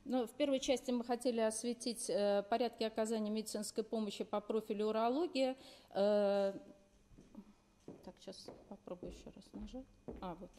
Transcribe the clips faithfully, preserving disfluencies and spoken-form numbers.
Ну, в первой части мы хотели осветить э, порядки оказания медицинской помощи по профилю урология. Э, так, сейчас попробую еще раз нажать. А, вот.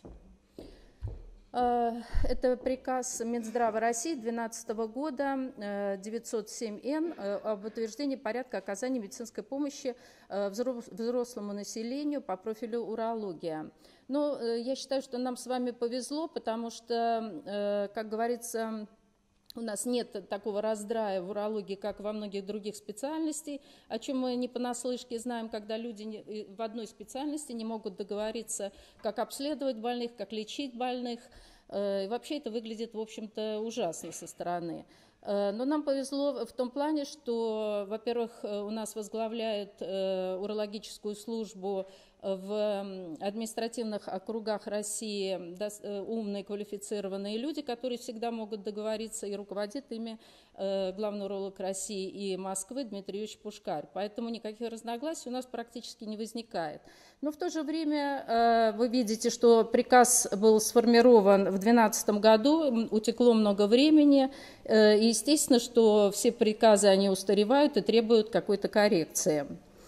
Э, это приказ Минздрава России две тысячи двенадцатого года э, девятьсот семь эн э, об утверждении порядка оказания медицинской помощи э, взрослому населению по профилю урология. Но э, я считаю, что нам с вами повезло, потому что, э, как говорится, у нас нет такого раздрая в урологии, как во многих других специальностях, о чем мы не понаслышке знаем, когда люди в одной специальности не могут договориться, как обследовать больных, как лечить больных. И вообще это выглядит, в общем-то, ужасно со стороны. Но нам повезло в том плане, что, во-первых, у нас возглавляет урологическую службу в административных округах России умные, квалифицированные люди, которые всегда могут договориться, и руководит ими главный уролог России и Москвы Дмитрий Юрьевич Пушкарь. Поэтому никаких разногласий у нас практически не возникает. Но в то же время вы видите, что приказ был сформирован в две тысячи двенадцатом году, утекло много времени, и естественно, что все приказы, они устаревают и требуют какой-то коррекции.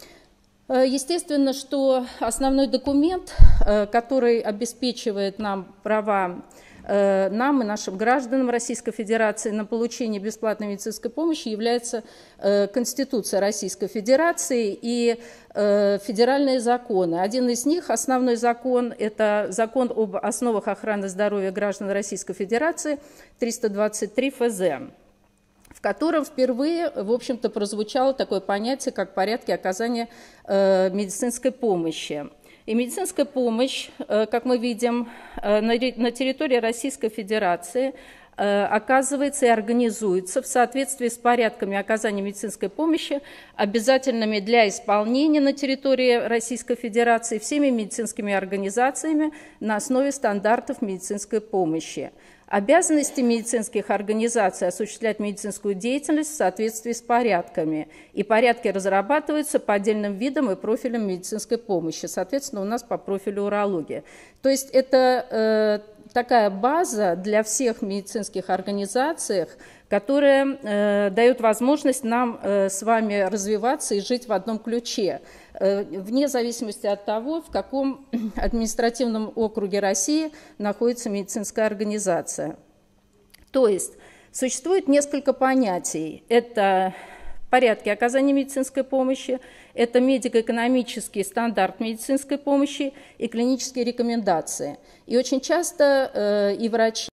Естественно, что основной документ, который обеспечивает нам права, нам и нашим гражданам Российской Федерации на получение бесплатной медицинской помощи, является Конституция Российской Федерации и федеральные законы. Один из них, основной закон, это закон об основах охраны здоровья граждан Российской Федерации, триста двадцать три эф зэ, в котором впервые, в общем-то, прозвучало такое понятие, как порядки оказания э, медицинской помощи. И медицинская помощь, э, как мы видим, э, на, на территории Российской Федерации э, оказывается и организуется в соответствии с порядками оказания медицинской помощи, обязательными для исполнения на территории Российской Федерации всеми медицинскими организациями на основе стандартов медицинской помощи. Обязанности медицинских организаций осуществлять медицинскую деятельность в соответствии с порядками. И порядки разрабатываются по отдельным видам и профилям медицинской помощи. Соответственно, у нас по профилю урология. То есть это э, такая база для всех медицинских организаций, которая э, дает возможность нам э, с вами развиваться и жить в одном ключе, э, вне зависимости от того, в каком административном округе России находится медицинская организация. То есть существует несколько понятий. Это порядки оказания медицинской помощи, это медико-экономический стандарт медицинской помощи и клинические рекомендации. И очень часто э, и врачи,